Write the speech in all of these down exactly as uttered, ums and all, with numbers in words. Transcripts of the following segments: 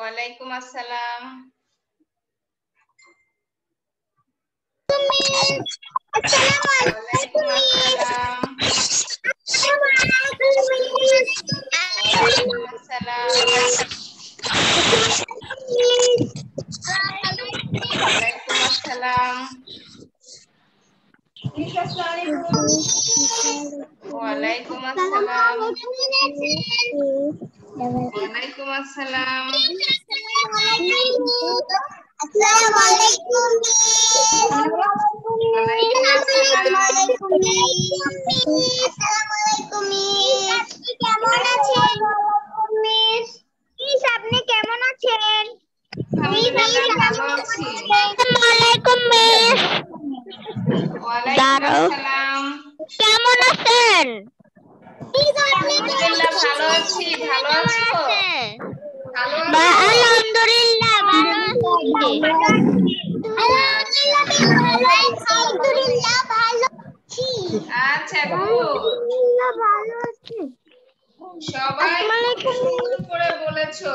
ওয়ালাইকুম আসসালাম। ওয়ালাইকুম আসসালাম। ওয়ালাইকুম আসসালাম। ওয়ালাইকুম আসসালাম। ওয়ালাইকুম আসসালাম। ওয়ালাইকুম আসসালাম। আসসালামু আলাইকুম। ওয়ালাইকুম আসসালাম। কেমন আছেন মিস? মিস আপনি কেমন আছেন? আলহামদুলিল্লাহ ভালো আছি। ওয়ালাইকুম মিস। ওয়ালাইকুম আসসালাম। কেমন আছেন? আলহামদুলিল্লাহ ভালো আছি। ভালো আছো? ভালো আছো? আলহামদুলিল্লাহ ভালো আছি। আলহামদুলিল্লাহ ভালো আছি। আচ্ছা গুড। ভালো আছি। সবাই খুব সুন্দর করে বলেছো।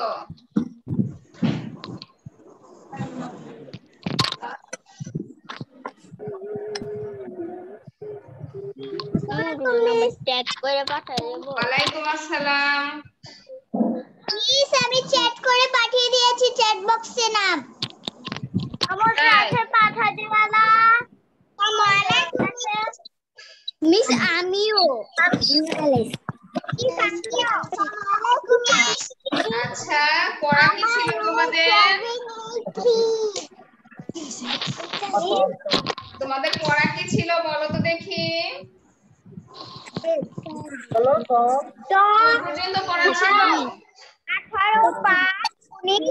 চ্যাট করে পাঠিয়ে দেব। ওয়ালাইকুম আসসালাম। মিস আমি চ্যাট করে পাঠিয়ে দিয়েছি চ্যাট বক্সে নাম। আমার কাছে পাঠিয়ে দিওয়ালা। আমার কাছে মিস আমিও। মিস আমিও। আচ্ছা পড়া কি ছিল তোমাদের? তোমাদের পড়া কি ছিল বলো তো দেখি। বলো তো। কোন পর্যন্ত পড়া ছিল? আঠারো পাঁচ উনিশ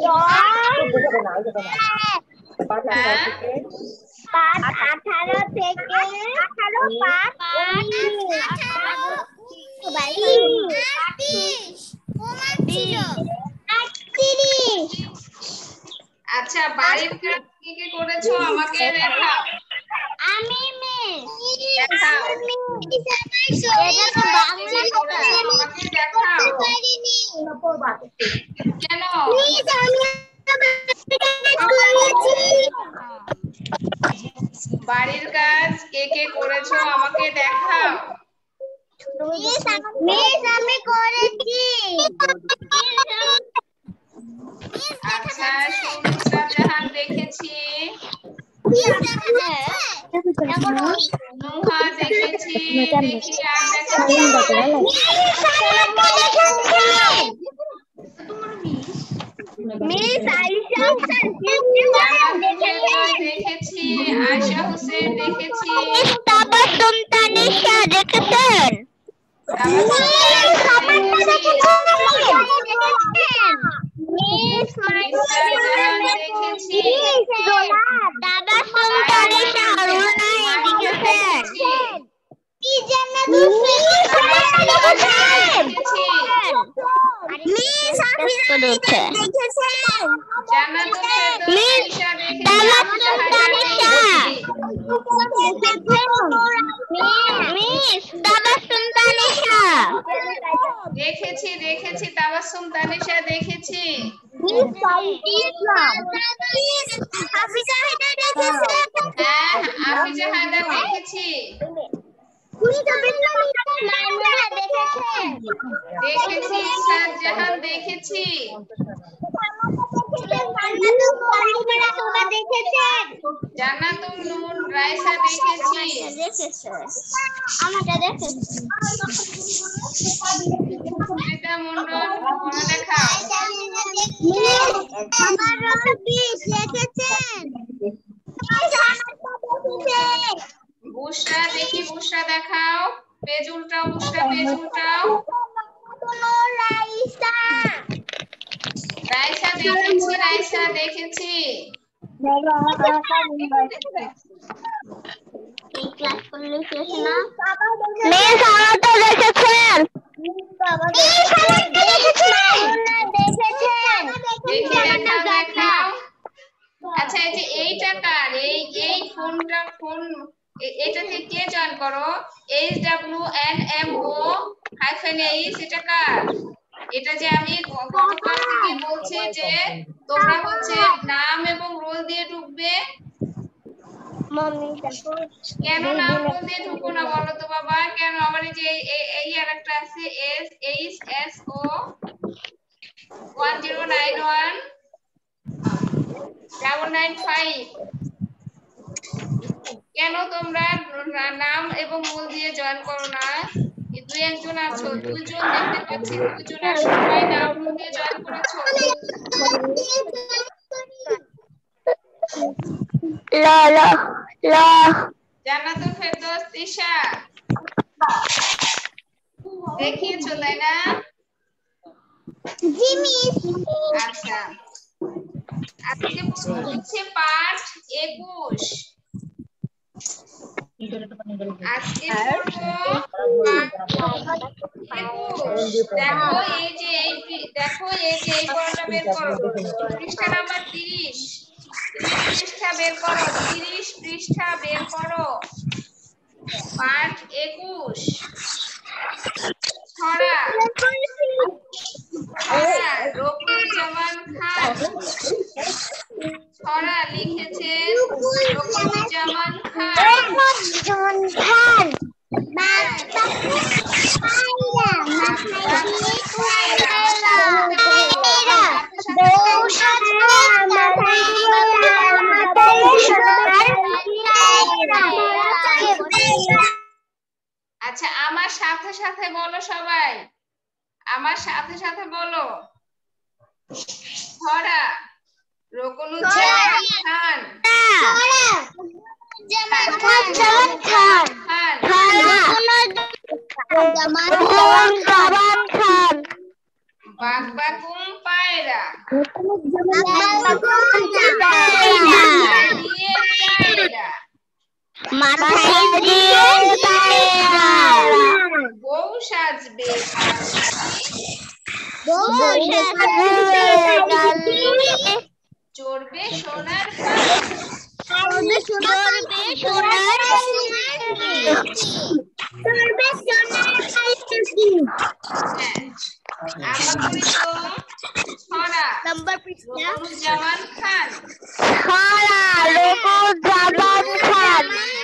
হ্যাঁ পাঁচ আঠারো থেকে আঠারো পাঁচ আচ্ছা বাড়ির কাজ কি কি করেছো আমাকে দেখাও। আমি মিস দেখাও। এটা তো কি কি বাংলা করেছো আমাকে দেখাও। কেন? বাড়ির কাজ কে কে করেছো আমাকে দেখাও। মিস আমি করেছি। আচ্ছা সুমিত্রা জাহান দেখেছি। নুহা দেখেছি। দেখি আর দেখেছি। মিস আয়েশা হোসেন দেখেছি। আয়েশা হোসেন দেখেছি। তাবাসসুম তানিশা দেখেছেন? তাবাসসুম তানিশা দেখেছি। মিস ইসরা জাহান দেখেছি। তাবাসসুম তানিশা রুনাই দেখেছেন? কি জান্নাতুল তাবাসসুম তানিশা দেখেছি। মিস হাফিজা দেখেছেন? জান্নাতুল ফেরদৌস তানিশা দেখেছি। হাফিজা হায়দার দেখেছি। মিস তাবাসসুম তানিশা দেখেছি দেখেছি তাবাসসুম তানিশা দেখেছি। মিস সাইফি ইসলাম হাফিজা হায়দার দেখেছেন? হ্যাঁ হাফিজা হায়দার দেখেছি। মাইমুনা দেখেছেন? দেখেছি। ইসরাত জাহান দেখেছি। জান্নাতুল নূর রাইসা দেখেছি। আমারটা দেখেছি। সুমিতা মণ্ডল পড়া দেখাও। বুশরা দেখি বুশরা দেখাও। পেজ উল্টাও বুশরা পেজ উল্টাও। রাইসা দেখেছি। রাইসা দেখেছি। এই ক্লাস করলে শেষ না? মিস আমারটা দেখেছেন? দেখি দেখাও দেখাও। আচ্ছা এই যে এইটা কার? এই এই ফোনটা ফোন এটাতে কে জয়েন করো? H W N M O hyphen H এটা কার? এটা যে আমি গত ক্লাস থেকে বলছি যে তোমরা হচ্ছে নাম এবং রোল দিয়ে ঢুকবে। কেন নাম রোল দিয়ে ঢুকো না বলো তো বাবা? কেন? আবার এই যে এই আর একটা আছে S H S O one zero nine one double nine five. কেন তোমরা নাম এবং মূল দিয়ে জয়েন করো না? দুই একজন আছো, দুইজন দেখতে পাচ্ছি, দুইজন আর সবাই নাম মূল দিয়ে জয়েন করেছো। লা লা লা জান্নাতুল ফেরদৌস তিশা দেখিয়েছো তাই না? জি মিস। আচ্ছা, আজকে হচ্ছে পাঠ একুশ। আজকে একুশ। দেখো এই যে এই দেখো এই যে এই পড়াটা বের করো। পৃষ্ঠা নাম্বার তিরিশ। তিরিশ পৃষ্ঠা বের করো। তিরিশ পৃষ্ঠা বের করো। পাঠ একুশ। ছড়া। ছড়া রকুনুজ্জামান খান। ছড়া লিখেছেন রকুনুজ্জামান খান। রকুনুজ্জামান খান। আচ্ছা, আমার সাথে সাথে বলো সবাই, আমার সাথে সাথে বলো। ছড়া রকুনুজ্জামান খান। রকুনুজ্জামান খান। রকুনুজ্জামান খান। বাগবাকুম পায়রা। মাথায় দিয়ে পায়রা। বউ সাজবে চড়বে সোনার পালকি। চড়বে সোনার পালকি। আমরা করি তো ছড়া রকুনুজ্জামান খান। ছড়া রকুনুজ্জামান খান।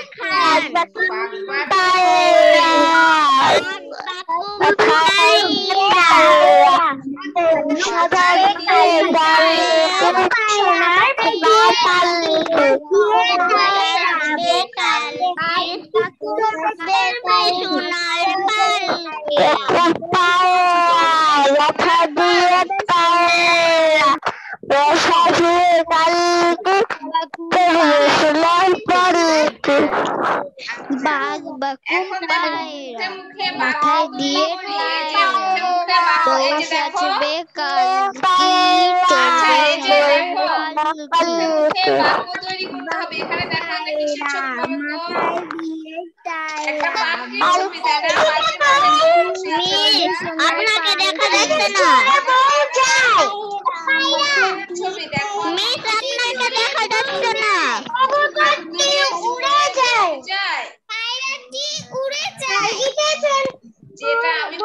মাথায় দিয়ে সাজবে কালকি বাক্য তৈরি করতে হবে। এখানে দেখো এটা কিসের ছবি বলো তো? একটা পালকির ছবি। তারা আপনাকে দেখা যাচ্ছে না। ছবি দেখো। মিস আপনাকে দেখা যাচ্ছে না। উড়ে যায়। যায়। পায়রাটি উড়ে যায়। যেটা আমি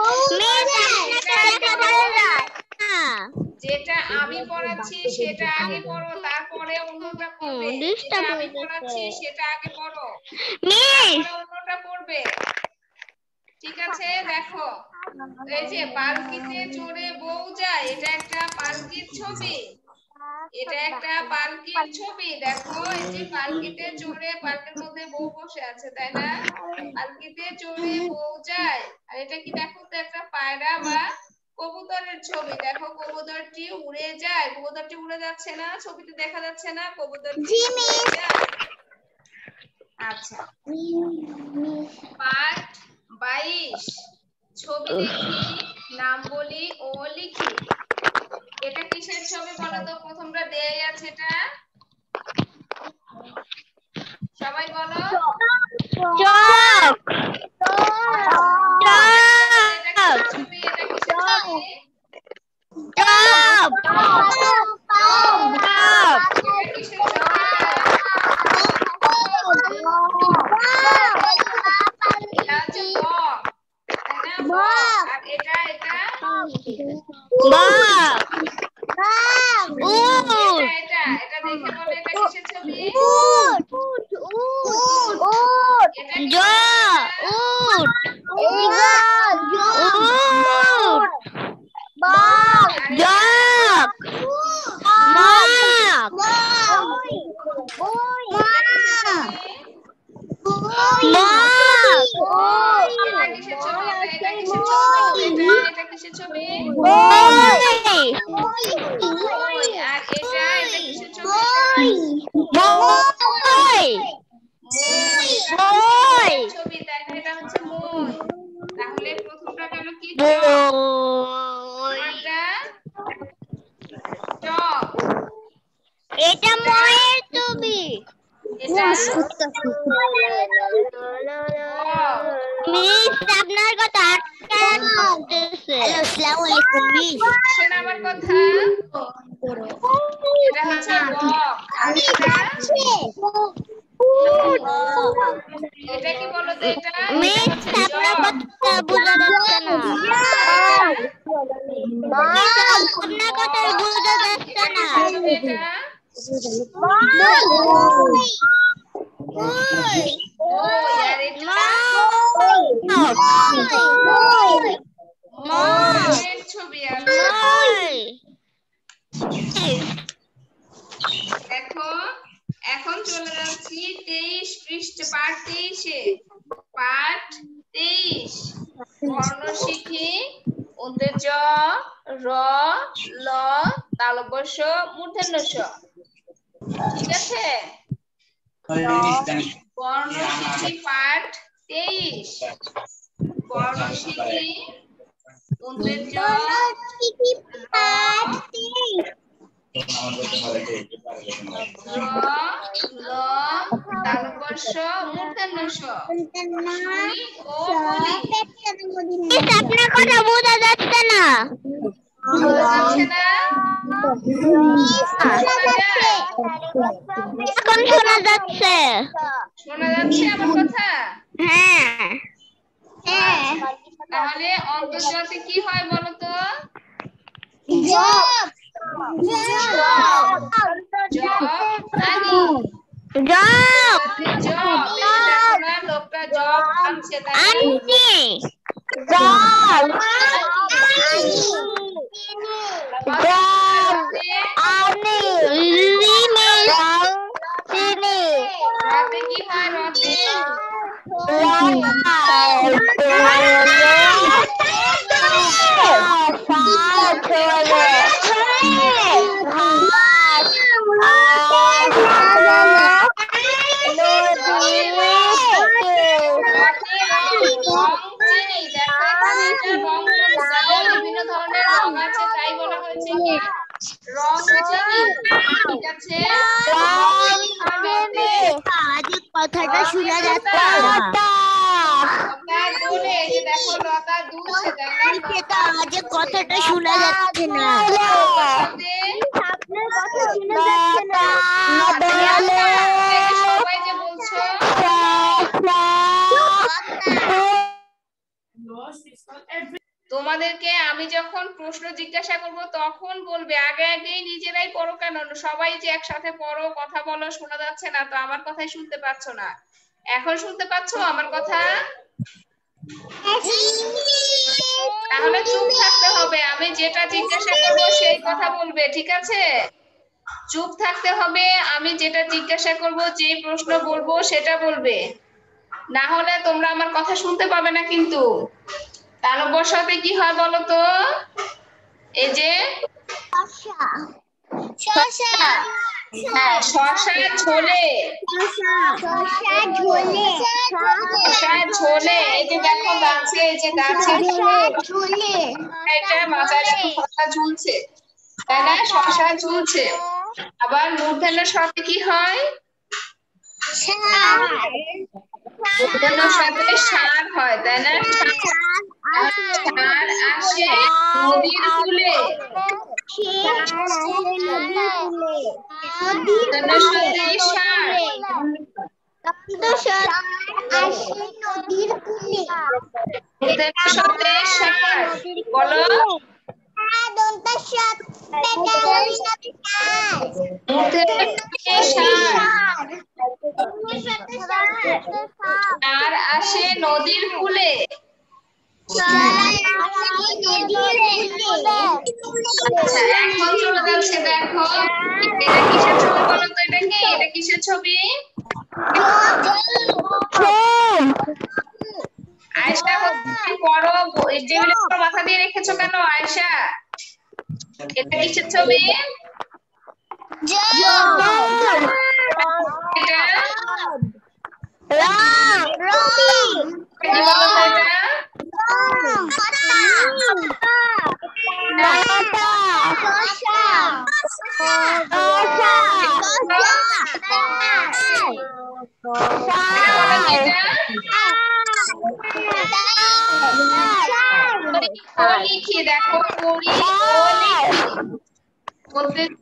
যেটা আমি পড়াচ্ছি সেটা আগে পড়ো, তারপরে অন্যটা পড়বে। যেটা আমি পড়াচ্ছি সেটা আগে পড়ো, তারপরে অন্যটা পড়বে। ঠিক আছে? দেখো এই যে পালকিতে চড়ে বউ যায়, এটা একটা পালকির ছবি। এটা একটা পালকির ছবি। দেখো এই যে পালকিতে চড়ে, পালকির মধ্যে বউ বসে আছে তাই না? পালকিতে চড়ে বউ যায়। আর এটা কি দেখো তো একটা পায়রা বা কবুতরের ছবি। দেখো কবুতরটি উড়ে যায়। কবুতরটি উড়ে যাচ্ছে না? ছবিতে দেখা যাচ্ছে না কবুতরটি উড়ে যায়। আচ্ছা, পাঠ বাইশ। ছবি দেখি, নাম বলি ও লিখি। এটা কিসের ছবি বলো তো? প্রথমটা দেয়াই আছে, এটা সবাই বলো। চক। এটা কিসের ছবি? এটা কিসের ছবি? টপ। এটা কিসের ছবি? এটা হচ্ছে বক, তাই না? বক। আর এটা এটা উট উট উট জ উট উট বাঘ জক মাক এটা কিসের ছবি? এটা এটা কিসের ছবি বলো? এটা এটা কিসের ছবি? মই। আর এটা এটা কিসের ছবি? মই মই ছবি, তাই না? এটা হচ্ছে মই। তাহলে প্রথমটা গেল কি? এটা জগ। এটা ময়ের ছবি। এটা মিস আপনার কথা আটকাতেছে। আসসালামু আলাইকুম মিস। শোন আমার কথা। এটা হচ্ছে বক। আর এটা এটা কি বলো তো? এটা মিস আপনার কথা বোঝা যাচ্ছে না। আপনার কথা বোঝা যাচ্ছে না। এটা ছবি। দেখো এখন চলে যাচ্ছি তেইশ পৃষ্ঠে, পাঠ তেইশে। পাঠ তেইশ। বর্ণ শিখি ওদের জ র ল তালব্য শ মূর্ধন্য ষ। ঠিক আছে? বর্ণ শিখি পাঠ তেইশ। বর্ণ শিখি ওদের জ র ল তালব্য শ মূর্ধন্য ষ। শুনি ও বলি। আপনার কথা বোঝা যাচ্ছে না। বোঝা যাচ্ছে না? শোনা যায়? এখন শোনা যাচ্ছে। শোনা যাচ্ছে আমার কথা? হ্যাঁ হ্যাঁ। তাহলে অন্তর্জাতে কি হয় বলো তো? জব জব আনি। জব জব। এই যে দেখো না, লোকটা জব আনছে, তাই না? আনি জব আনি লিমে চিনি রাতে কি হয়? রাতে বিভিন্ন ধরনের রং আছে, তাই বলা হয়েছে কি রং চিনি। ঠিক আছে? কথাটা শোনা যাচ্ছে না। লতা দোলে, এই যে দেখো লতা দুলছে, তাই না? আজ কথাটা শোনা যাচ্ছে না। আপনার কথা শোনা যাচ্ছে না। সবাই যে বলছো তোমাদেরকে আমি যখন প্রশ্ন জিজ্ঞাসা করব তখন বলবে, আগে আগেই নিজেরাই পড়ো কেন? সবাই যে একসাথে পড়ো, কথা বলো, শোনা যাচ্ছে না তো আমার কথাই শুনতে পাচ্ছ না। এখন শুনতে পাচ্ছো আমার কথা? তাহলে চুপ থাকতে হবে। আমি যেটা জিজ্ঞাসা করব সেই কথা বলবে, ঠিক আছে? চুপ থাকতে হবে। আমি যেটা জিজ্ঞাসা করব, যে প্রশ্ন বলবো সেটা বলবে, না হলে তোমরা আমার কথা শুনতে পাবে না কিন্তু। তালব্য সাথে কি হয় বলো তো? এই যে হ্যাঁ, শশা ঝোলে। শশা ঝোলে। এই যে দেখো গাছে, এই যে গাছে এটা মাথায় দেখো শশা ঝুলছে, তাই না? শশা ঝুলছে। আবার মূর্ধন্যের সাথে কি হয়? মূর্ধন্যের সাথে সার হয়, তাই না? সার আসে নদীর কূলে। মূর্ধন্যের সাথে সার মূর্ধন্যের সাথে সার বলো। ষাঁড় আসে নদীর কূলে। আচ্ছা এখন চলে যাচ্ছে দেখো এটা কিসের ছবি বলো তো এটা কি এটা কিসের ছবি আয়েশা পড়ো টেবিলের উপর মাথা দিয়ে রেখেছো কেন আয়েশা এটা কিসের ছবি লিখি দেখো পড়ি ও লিখি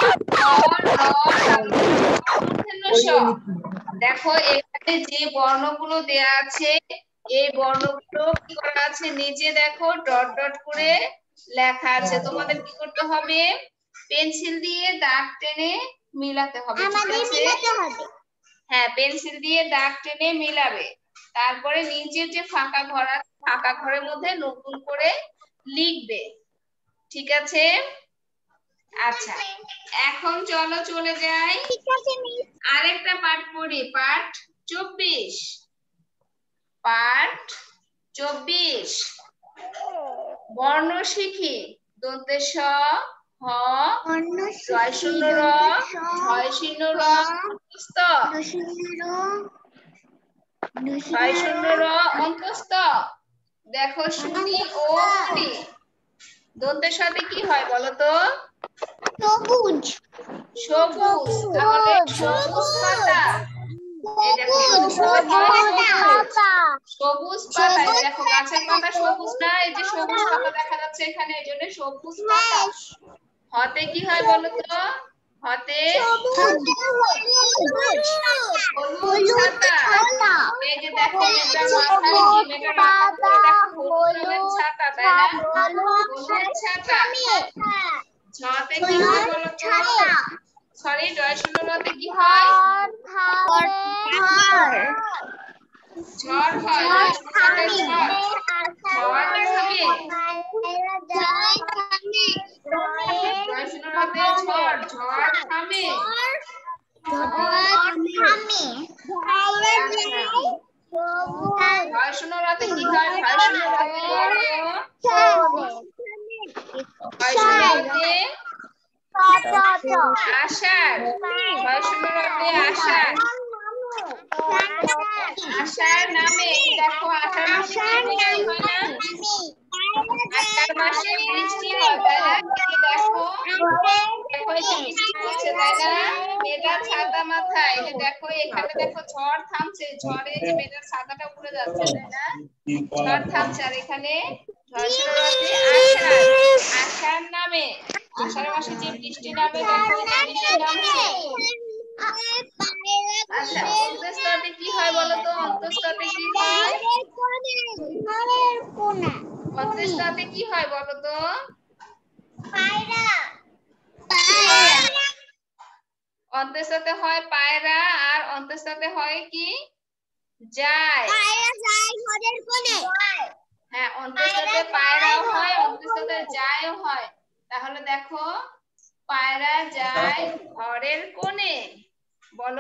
দেখো এখানে যে বর্ণগুলো দেয়া আছে এই বর্ণগুলো কি করা আছে নিচে দেখো ডট ডট করে লেখা আছে তোমাদের কি করতে হবে পেন্সিল দিয়ে দাগ টেনে মিলাতে হবে ঠিক আছে হ্যাঁ পেন্সিল দিয়ে দাগ টেনে মিলাবে তারপরে নিচের যে ফাঁকা ঘর আছে ফাঁকা ঘরের মধ্যে নতুন করে লিখবে ঠিক আছে আচ্ছা এখন চলো চলে যাই আরেকটা পাঠ পড়ি পাঠ চব্বিশ পাঠ চব্বিশ বর্ণ শিখি দন্তে স হ ছয় শূন্য র ছয় শূন্য র অন্তস্থ ছয় শূন্য র অন্তস্থ দেখো শুনি ও শুনি দন্তের সাথে কি হয় বলো তো সবুজ সবুজ তাহলে সবুজ পাতা এই দেখো সবুজ পাতা এই দেখো গাছের পাতা সবুজ না এই যে সবুজ পাতা দেখা যাচ্ছে এখানে এইজন্য সবুজ পাতা হতে কি হয় বলো তো হতে হলুদ ছাতা এই যে দেখো মেয়েটার মাথায় কি মেয়েটার মাথায় দেখো হলুদ রঙের ছাতা তাই না হলুদ ছাতা ছতে কি হয় বলো তো সরি জয় শূন্যতে কি হয় ঝড় হয় ঝড় ঝড় থামে জয় শূন্যতে ঝড় ঝড় থামে ভয় শূন্যতে কি হয় ভয় শূন্যতে ভয় শূন্যতে আষাঢ় ভয় শূন্যতে আষাঢ় আষাঢ় নামে দেখো আষাঢ় মাসে বৃষ্টি হয় না আষাঢ় মাসে বৃষ্টি হয় তাই না দেখো দেখো এই যে বৃষ্টি হচ্ছে তাই না মেয়েটার ছাতা মাথায় এই যে দেখো এখানে দেখো ঝড় থামছে ঝড়ে যে মেয়েটার ছাতাটা উড়ে যাচ্ছে তাই না ঝড় থামছে আর এখানে ঝড় শূন্যতে আষাঢ় আষাঢ় নামে আষাঢ় মাসে যে বৃষ্টি নামে দেখো এই যে বৃষ্টি নামছে আচ্ছা অন্তঃস্থতে কি হয় বলো তো অন্তঃস্থতে কি হয় অন্তঃস্থতে কি হয় বলো তো অন্তঃস্থতে হয় পায়রা আর অন্তঃস্থতে হয় কি যায় হ্যাঁ অন্তঃস্থতে পায়রাও হয় অন্তঃস্থতে যায়ও হয় তাহলে দেখো পায়রা যায় ঘরের কোণে বলো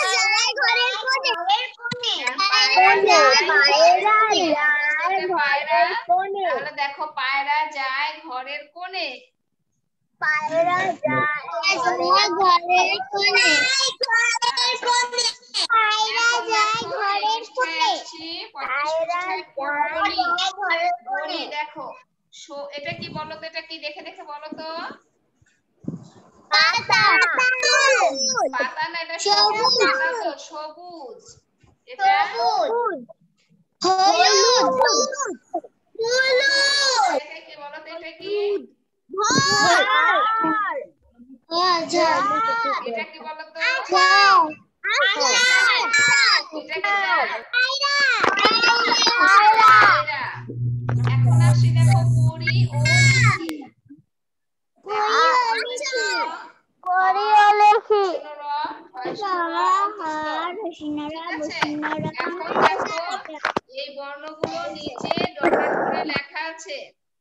তাহলে দেখো পায়রা যায় ঘরের কোণে পায়রা যায় ঘরের কোণে পায়রা যায় ঘরের কোণে পায়রা যায় ঘরের কোণে দেখো এটা কি বলো তো এটা কি দেখে দেখে বলো তো পাতা পাতা না এটা সবুজ পাতা তো সবুজ এটা হলুদ হলুদ এটা কি বলো তো এটা কি এটা কি বলো তো এখন আসি দেখো পড়ি ও লিখি এখন দেখো এই বর্ণগুলো নিচে ডট ডট করে লেখা আছে।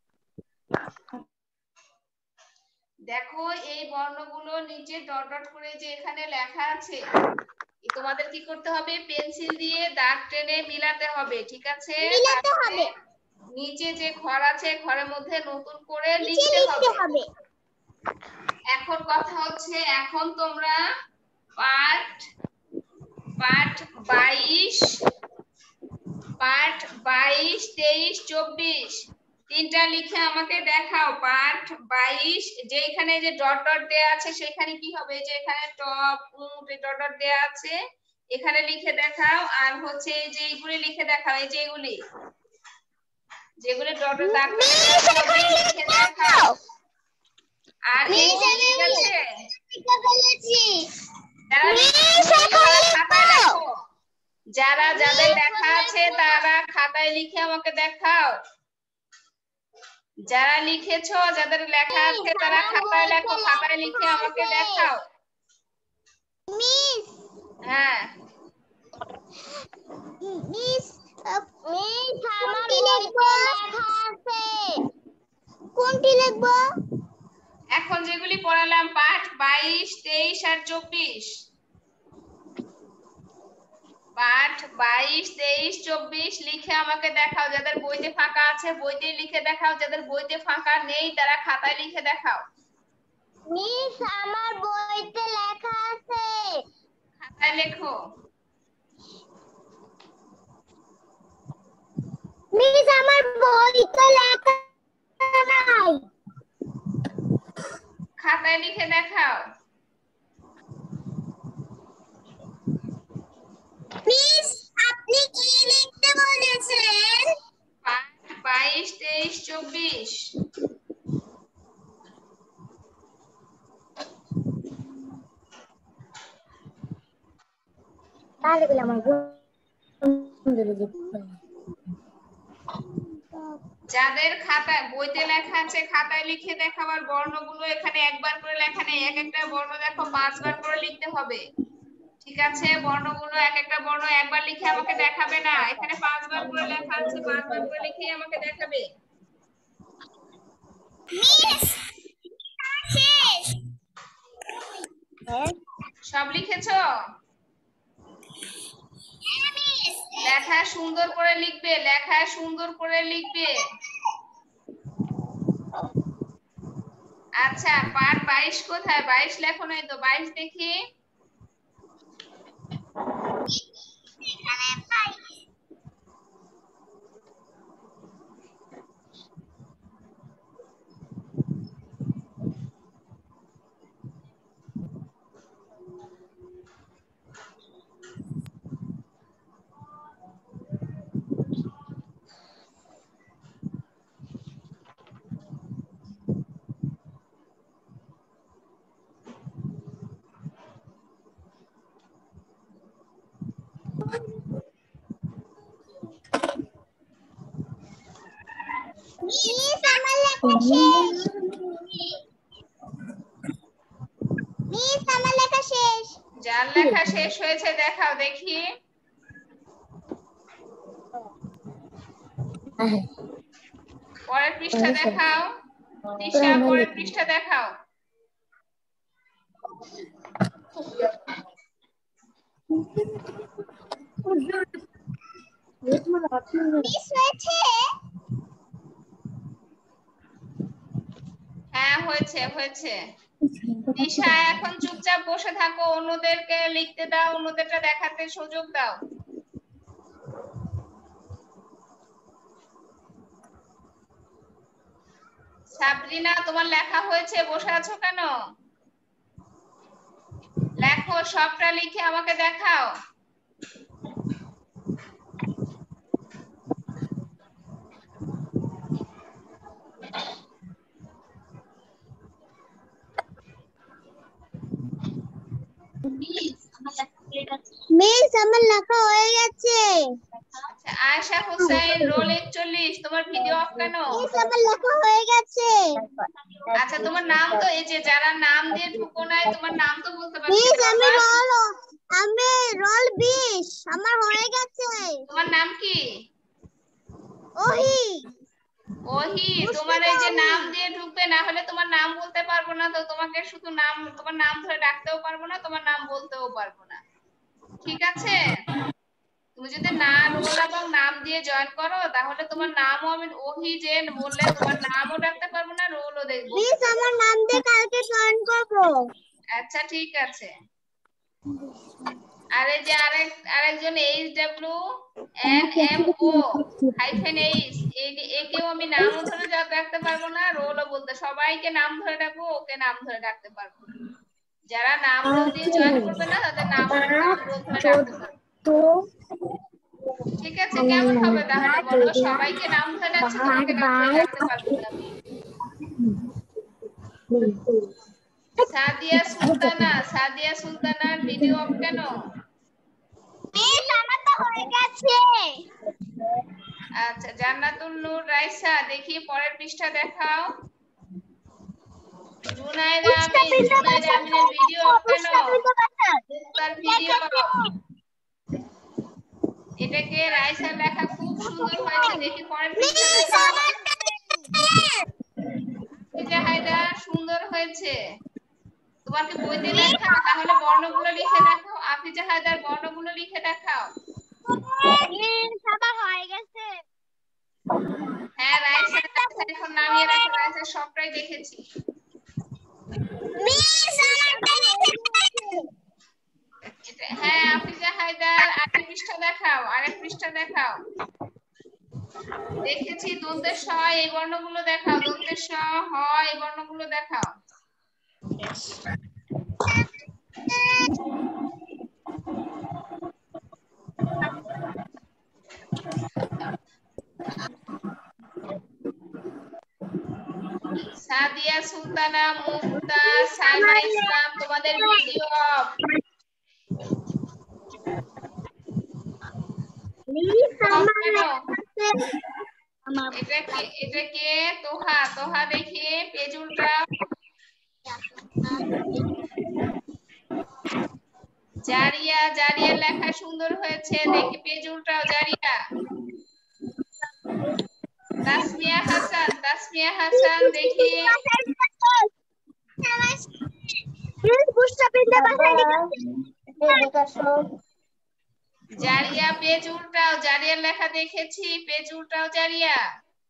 দেখো এই বর্ণগুলো নিচে ডট ডট করে যে এখানে লেখা আছে, তোমাদের কি করতে হবে? পেন্সিল দিয়ে দাগ টেনে মিলাতে হবে, ঠিক আছে? মিলাতে হবে। নিচে যে ঘর আছে ঘরের মধ্যে নতুন করে লিখতে হবে। এখন কথা হচ্ছে, এখন তোমরা পাঠ পাঠ বাইশ পাঠ বাইশ তেইশ চব্বিশ তিনটা লিখে আমাকে দেখাও। পাঠ বাইশ, যে এখানে যে ডট ডট দেয়া আছে সেখানে কি হবে? যে এখানে টপ উট ডট ডট দেয়া আছে, এখানে লিখে দেখাও। আর হচ্ছে এই যে এইগুলি লিখে দেখাও, এই যে এগুলি যেগুলি ডট ডট দাগ করে দেওয়া হবে লিখে দেখাও। আর এই যে ঠিক আছে, খাতায় লেখো। যারা যাদের লেখা আছে তারা খাতায় লিখে আমাকে দেখাও। যারা লিখেছো, যাদের লেখা আছে তারা খাতায় লেখো, খাতায় লিখে আমাকে দেখাও। মিস হ্যাঁ মিস মিস আমার বইতে লেখা আছে, কোনটি লিখবো? এখন যেগুলি পড়ালাম পাঠ বাইশ তেইশ আর চব্বিশ, পাঠ বাইশ তেইশ চব্বিশ লিখে আমাকে দেখাও। যাদের বইতে ফাঁকা আছে বইতে লিখে দেখাও, যাদের বইতে ফাঁকা নেই তারা খাতায় লিখে দেখাও। মিস আমার বইতে লেখা আছে, খাতায় লেখো। মিস আমার বইতে লেখা নাই, খাতায় লিখে দেখাও। মিস আপনি কি লিখতে বলেছেন? পাঠ বাইশ তেইশ চব্বিশ। তাহলে বলে আমার যাদের খাতায় বইতে লেখা আছে খাতায় লিখে দেখাবার বর্ণগুলো এখানে একবার করে লেখা নেই, এক একটা বর্ণ দেখো পাঁচবার করে লিখতে হবে, ঠিক আছে? বর্ণগুলো এক একটা বর্ণ একবার লিখে আমাকে দেখাবে না, এখানে পাঁচবার করে লেখা আছে, পাঁচবার করে লিখে আমাকে দেখাবে। মিস শেষ সব লিখেছো? লেখা সুন্দর করে লিখবে, লেখা সুন্দর করে লিখবে। আচ্ছা পাঠ বাইশ কোথায়? বাইশ লেখো নাই তো, বাইশ দেখি। মিস আমার লেখা শেষ, মিস আমার লেখা শেষ। যার লেখা শেষ হয়েছে দেখাও দেখি। পরের পৃষ্ঠা দেখাও, তৃষা পরের পৃষ্ঠা দেখাও। মিস হয়েছে? হ্যাঁ হয়েছে হয়েছে। তৃষা এখন চুপচাপ বসে থাকো, অন্যদেরকে লিখতে দাও, অন্যদেরটা দেখাতে সুযোগ দাও। সাবরিনা তোমার লেখা হয়েছে, বসে আছো কেন? লেখো, সবটা লিখে আমাকে দেখাও। মিস আমার লেখা হয়ে গেছে। আচ্ছা আয়েশা হোসেন রোল একচল্লিশ তোমার ভিডিও অফ কেন? আমার লেখা হয়ে গেছে। আচ্ছা তোমার নাম তো এই যে যারা নাম দিয়ে ঢুকো নাই তোমার নাম তো বলতে পারছি না। আমি রোল আমি রোল বিশ আমার হয়ে গেছে। তোমার নাম কি? ওহি। ওহি তোমার এই যে নাম দিয়ে ঢুকবে, না হলে তোমার নাম বলতে পারবো না, তো তোমাকে শুধু নাম তোমার নাম ধরে ডাকতেও পারবো না, তোমার নাম বলতেও পারবো না, ঠিক আছে? তুমি যদি না রোল এবং নাম দিয়ে জয়েন করো তাহলে তোমার নামও আমি ওহি যে বললে তোমার নামও ডাকতে পারবো না, রোলও দেখবো। প্লিজ আমার নাম দিয়ে কালকে জয়েন করব। আচ্ছা ঠিক আছে। আর এই যে আরেক আরেকজন H W N M O hyphen H এই একেও আমি নামও ধরে ডাকতে পারবো না, রোলও বলতে, সবাইকে নাম ধরে ডাকবো, ওকে নাম ধরে ডাকতে পারবো না। যারা নাম রোল দিয়ে জয়েন করবে না তাদের নাম নাম রোল ধরে ডাকতে পারবো। ঠিক আছে, কেমন হবে তাহলে বলো? সবাইকে নাম ধরে ডাকছি, তোমাকে নাম ধরে ডাকতে পারবো না। সাদিয়া সুলতানা সাদিয়া সুলতানার ভিডিও অফ কেন? মিস আমার তো হয়ে গেছে। আচ্ছা জান্নাতুল নূর রাইসা দেখি পরের পৃষ্ঠা দেখাও। জুনাইদা আমিন জুনাইদা আমিনের ভিডিও অফ কেন? তার ভিডিও এটাকে রাইসার লেখা খুব সুন্দর হয়েছে, দেখি পরের পৃষ্ঠা দেখাও। আফিজা হায়দার সুন্দর হয়েছে। তোমার কি বইতে লেখা? তাহলে বর্ণগুলো লিখে দেখাও। আফিজা হায়দার বর্ণগুলো লিখে দেখাও। সবার হয়ে গেছে। হ্যাঁ রাইসা এখন নামিয়ে রাখো, রাইসা সবটাই দেখেছি। মিস আমারটা হ্যাঁ আফিজা হায়দার আরেক পৃষ্ঠা দেখাও, আরেক পৃষ্ঠা দেখাও। দেখেছি দন্তের স এই বর্ণগুলো দেখাও, দন্তের স হ এই বর্ণগুলো দেখাও। সাদিয়া সুলতানা মুক্তা সাইমা ইসলাম তোমাদের ভিডিও অফ। এটা কে এটা কে তোহা তোহা দেখি পেজ উল্টাও। জারিয়া জারিয়ার লেখা সুন্দর হয়েছে, দেখি পেজ উল্টাও জারিয়া। তাসমিয়া হাসান তাসমিয়া হাসান দেখি। জারিয়া পেজ উল্টাও, জারিয়ার লেখা দেখেছি, পেজ উল্টাও জারিয়া।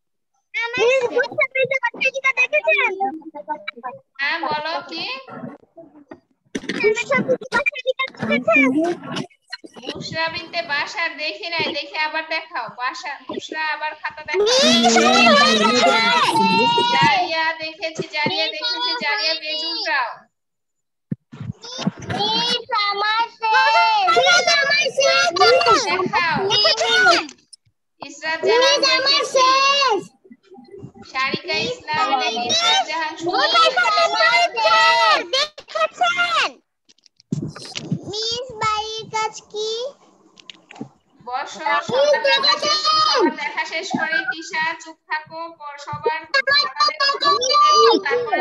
হ্যাঁ বলো কি? বুশরা বিনতে বাশার দেখি নাই, দেখে আবার দেখাও। বাশা বুশরা আবার খাতা দেখাও। জারিয়া দেখেছি জারিয়া দেখেছি জারিয়া পেজ উল্টাও। দেখাও। ইসরাত জাহান দেখেছি। শারিকা ইসলাম দেখি ইসরাত জাহান সুন্দর দেখেছেন। মিস বাড়ির কাজ কি? বসো সবার লেখা শেষ সবার লেখা শেষ করে তিশা চুপ থাকো, সবার তারপরে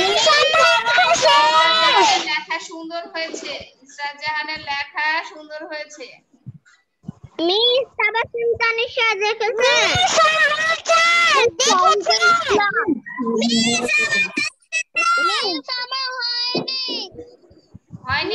লেখা সুন্দর হয়েছে, ইসরাত জাহানের লেখা সুন্দর হয়েছে। মিস তাবাসসুম তানিশা দেখেছেন? মিস আমার হয়নি হয়নি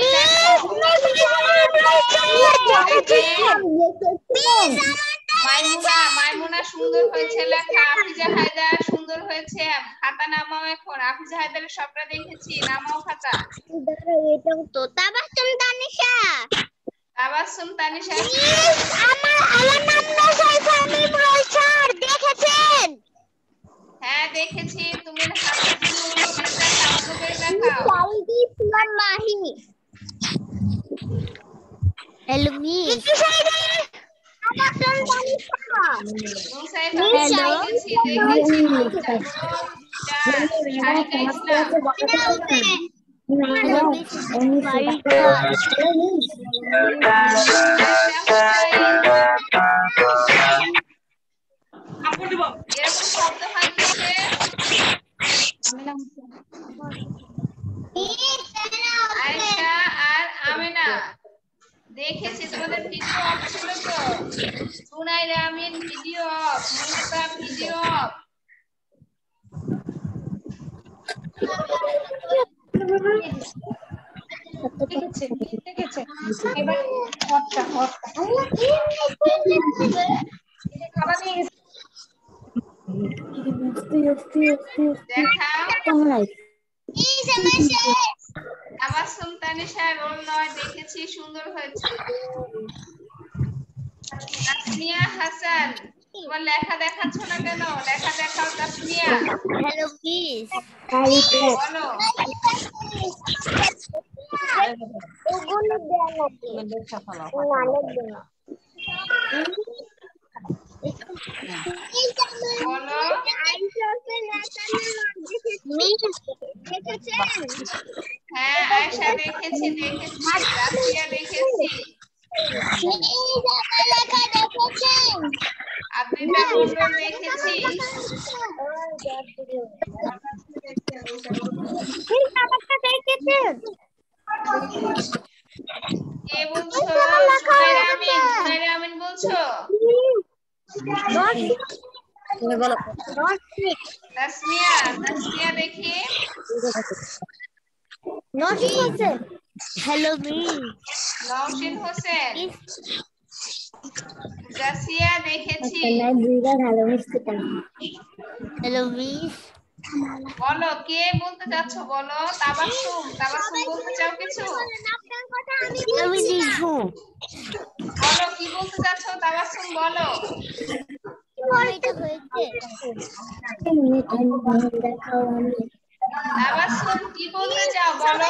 মাইমুনা মাইমুনা সুন্দর হয়েছে লেখা। আফিজা হায়দার সুন্দর হয়েছে। খাতা নামাও এখন। আফিজা হায়দারের সবটা দেখেছি, নামাও খাতা। তো তাবাসসুম তানিশা তাবাসসুম তানিশা আমার আমার নাম নাসাইফা মিম রয়ছার দেখেছেন? হ্যাঁ দেখেছি। তুমি হাতে দিনো পেজ দেখাও, অন্য পেজ দেখাও। সাইদি ফুলান মাহি। হ্যালো মিস তাবাসসুম তানিশা মুসাইফা দেখেছি দেখেছি। শারিকা ইসলাম দেখেছি তোমাদের ভিডিও অফ ছিল তো Sunaira Amin video off Mukta video off দেখেছে দেখেছে এবার অফটা অফটা এটা খাবার নিয়ে গেছে দেখাও তাবাসসুম তানিশা রোল নয় দেখেছি সুন্দর হয়েছে তাসমিয়া হাসান তোমার লেখা দেখাচ্ছ না কেন লেখা দেখাও তাসমিয়া হ্যালো মিস বলো ওগুলো দেন নাকি না লাগবে না বলো হ্যাঁ আয়েশা দেখেছি দেখেছি রাফিয়া দেখেছি আবৃতা মন্ডল দেখেছি কে বলছো সুনাইরা আমিন সুনাইরা আমিন বলছো তাসমিয়া তাসমিয়া দেখি নওশিন হোসেন হ্যালো মিস নওশিন হোসেন জাসিয়া দেখেছি হ্যালো মিস বলো কে বলতে চাচ্ছ বলো তাবাসসুম তাবাসসুম বলতে চাও কিছু আমি লিখবো বলো কি বলতে চাচ্ছ তাবাসসুম বলো এটা হয়েছে তাবাসসুম কি বলতে চাও বলো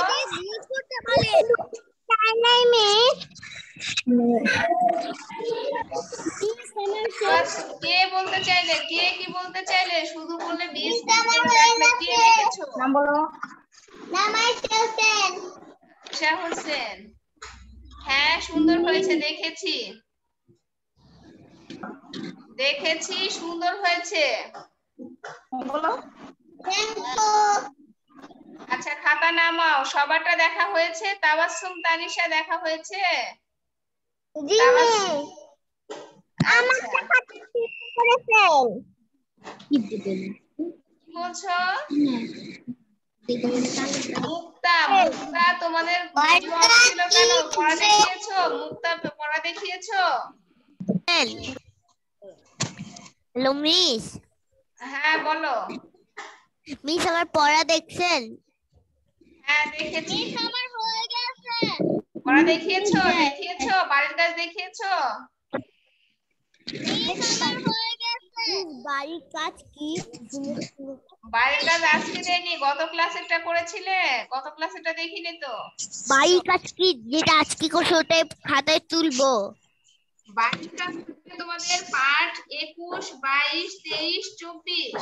কে বলতে চাইলে কে কি বলতে চাইলে শুধু বললে বিশ কে লিখেছো নাম বলো নাম হোসেন আয়েশা হোসেন হ্যাঁ সুন্দর হয়েছে দেখেছি দেখেছি সুন্দর হয়েছে বলো আচ্ছা খাতা নামাও সবারটা দেখা হয়েছে তাবাসসুম তানিশা দেখা হয়েছে জি আমার খাতা ঠিক করেছেন কি দিবেন কি বলছো মুক্তা মুক্তা তোমাদের ছিল কেন পড়া দেখিয়েছো মুক্তা পড়া দেখিয়েছো হ্যালো মিস হ্যাঁ বলো মিস আমার পড়া দেখছেন হ্যাঁ দেখেছি মিস আমার হয়ে গেছে পড়া দেখিয়েছো দেখিয়েছো বাড়ির কাজ দেখিয়েছো মিস আমার হয়ে গেছে বাড়ির কাজ কি বাড়ির কাজ আজকে দেইনি গত ক্লাসেরটা করেছিলে গত ক্লাসেরটা দেখিনি তো বাড়ির কাজ কি যেটা আজকে করছো ওটা খাতায় তুলবো বাড়ির কাজ তোমাদের পাঠ একুশ বাইশ তেইশ চব্বিশ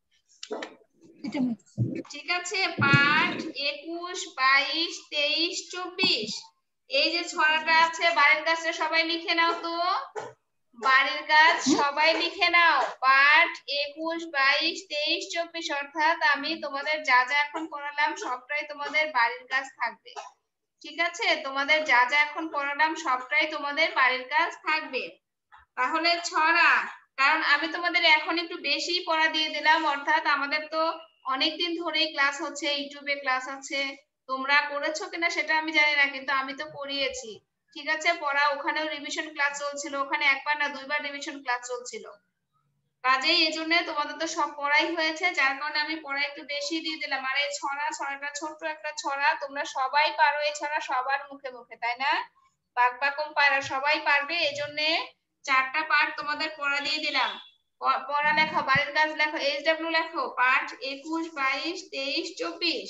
ঠিক আছে পাঠ একুশ বাইশ তেইশ চব্বিশ এই যে ছড়াটা আছে বাড়ির কাজটা সবাই লিখে নাও তো বাড়ির কাজ সবাই লিখে নাও পাঠ একুশ বাইশ তেইশ চব্বিশ অর্থাৎ আমি তোমাদের যা যা এখন পড়ালাম সবটাই তোমাদের বাড়ির কাজ থাকবে ঠিক আছে তোমাদের যা যা এখন পড়ালাম সবটাই তোমাদের বাড়ির কাজ থাকবে তাহলে ছড়া কারণ আমি তোমাদের এখন একটু বেশি পড়া দিয়ে দিলাম অর্থাৎ আমাদের তো অনেকদিন ধরেই ক্লাস হচ্ছে ইউটিউবে ক্লাস আছে তোমরা করেছো কিনা সেটা আমি জানি না কিন্তু আমি তো পড়িয়েছি ঠিক আছে পড়া ওখানেও রিভিশন ক্লাস চলছিল ওখানে একবার না দুইবার রিভিশন ক্লাস চলছিল কাজেই এজন্য তোমাদের তো সব পড়াই হয়েছে যার কারণে আমি পড়া একটু বেশি দিয়ে দিলাম আর এই ছড়া ছড়াটা ছোট্ট একটা ছড়া তোমরা সবাই পারো এই ছড়া সবার মুখে মুখে তাই না বাক বাকম পারা সবাই পারবে এজন্য চারটা পার্ট তোমাদের পড়া দিয়ে দিলাম পড়া লেখো বাড়ির কাজ লেখো এইচ ডব্লিউ লেখো পাঠ একুশ বাইশ তেইশ চব্বিশ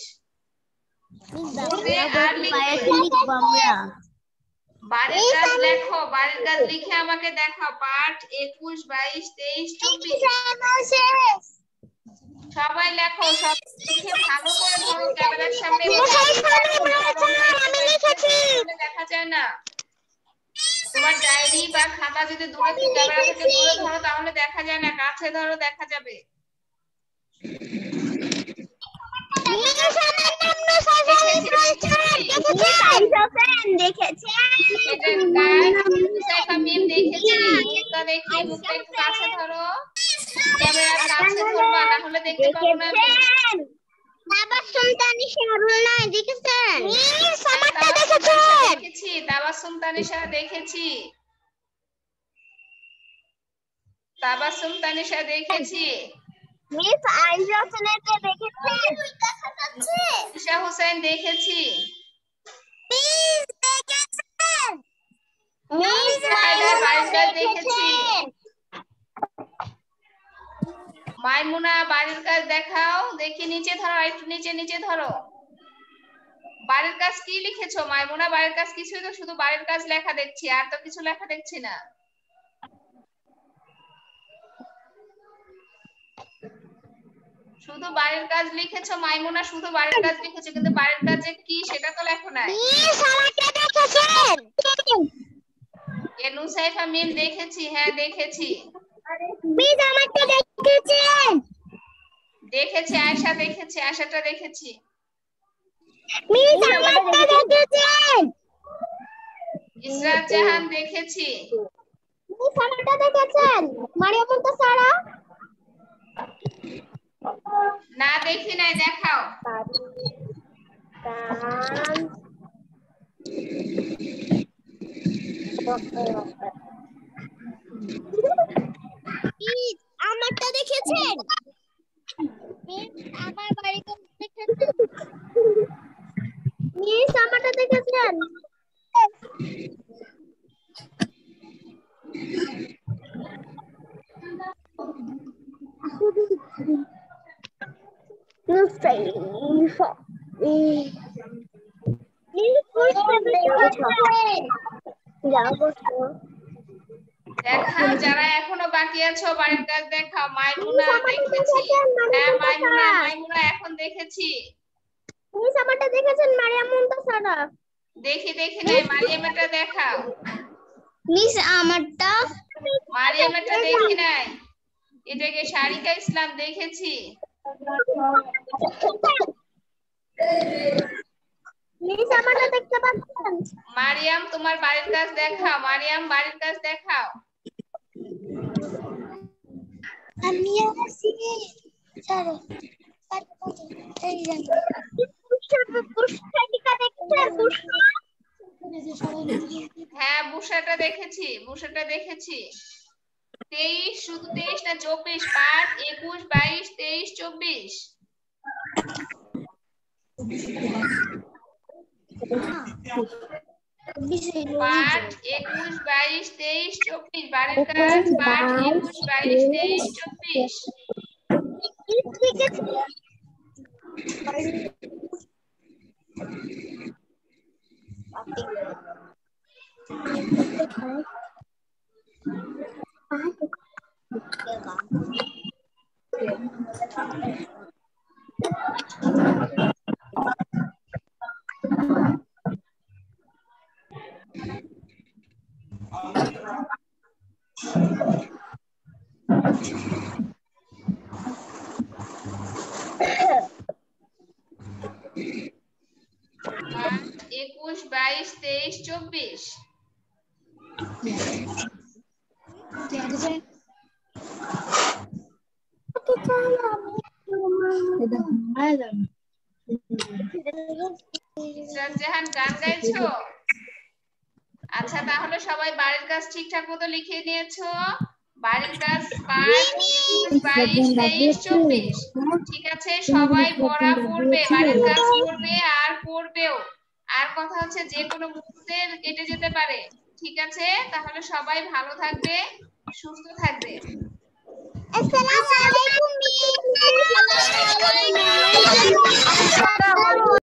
আর লিখবে বাড়ির কাজ লেখো বাড়ির কাজ লিখে আমাকে দেখাও পাঠ একুশ বাইশ তেইশ চব্বিশ সবাই লেখো সব লিখে ভালো করে ধরো ক্যামেরার সামনে দেখা যায় না তোমার ডায়েরি বা খাতা যদি দূরে ক্যামেরা থেকে দূরে ধরো তাহলে দেখা যায় না কাছে ধরো দেখা যাবে দেখেছি। মুক্তা দেখি, মুক্তা একটু কাছে ধরো, ক্যামেরার কাছে ধরবা, না হলে দেখতে পাবো না আমি। তাবাসসুম তানিশা রুলনা দেখেছেন? মিস আমারটা দেখেছেন? দেখেছি, তাবাসসুম তানিশা দেখেছি। তাবাসসুম তানিশা দেখেছি। মিস আইজা হোসেনকে দেখেছেন? ঈশা হোসেন দেখেছি। মিস দেখেছেন? মিস হায়দার বাড়ির কাজ দেখেছি। মাইমুনা বাড়ির কাজ দেখাও দেখি, নিচে ধরো, একটু নিচে নিচে ধরো। বাড়ির কাজ কি লিখেছো মাইমুনা? বাড়ির কাজ কিছুই তো, শুধু বাড়ির কাজ লেখা দেখছি, আর তো কিছু লেখা দেখছি না। শুধু বাড়ির কাজ লিখেছো মাইমুনা, শুধু বাড়ির কাজ লিখেছো, কিন্তু বাড়ির কাজে কি সেটা তো লেখো নাই। মিস আমারটা দেখেছেন? এ নুসাইফা মিম দেখেছি, হ্যাঁ দেখেছি। মিস আমারটা দেখেছেন? দেখেছি। আয়েশা দেখেছি, আয়েশাটা দেখেছি। মিস আমারটা দেখেছেন? ইসরাত জাহান দেখেছি। মিস আমারটা দেখেছেন? মারিয়াম মুনতাসারা? না দেখি নাই, দেখাও। মিস আমারটা দেখেছেন? মিস আমার বাড়িতে দেখেছেন? মিস আমারটা দেখেছেন? নুসাইফা দেখাও, যারা এখনো বাকি আছো বাড়ির কাজ দেখাও। মাইমুনা দেখেছি, হ্যাঁ মাইমুনা, মাইমুনা এখন দেখেছি। মিস আমারটা দেখেছেন? মারিয়াম মুনতাসারা? দেখি দেখি নাই, মারিয়ামেরটা দেখাও। মিস আমারটা? মারিয়ামেরটা দেখি নাই। এটাকে শারিকা ইসলাম দেখেছি। মিস আমারটা দেখতে পাচ্ছেন? মারিয়াম তোমার বাড়ির কাজ দেখাও, মারিয়াম বাড়ির কাজ দেখাও। আমি আসি চলো এই জান পুষ্টিকা দেখছেন? পুষ্টি হ্যাঁ বুশাটা দেখেছি, বুশাটা দেখেছি। তেইশ, শুধু তেইশ না চব্বিশ? পাঁচ, একুশ, বাইশ, তেইশ, চব্বিশ। পাঁচ, একুশ, বাইশ, তেইশ, চব্বিশ। বাড়ির কাজ পাঁচ, একুশ, বাইশ, তেইশ, চব্বিশ। ঠিক আছে। একুশ, বাইশ, তেইশ, চব্বিশ। জাহান গান গাইছো? আচ্ছা তাহলে সবাই বাড়ির কাজ ঠিকঠাক মতো লিখে নিয়েছো? বাড়ির কাজ পাঁচ, একুশ, বাইশ, তেইশ, চব্বিশ। ঠিক আছে, সবাই পড়া পড়বে, বাড়ির কাজ করবে আর পড়বেও। আর কথা হচ্ছে যে কোনো মুহূর্তে কেটে যেতে পারে। ঠিক আছে, তাহলে সবাই ভালো থাকবে, সুস্থ থাকবে। আসসালামু আলাইকুম।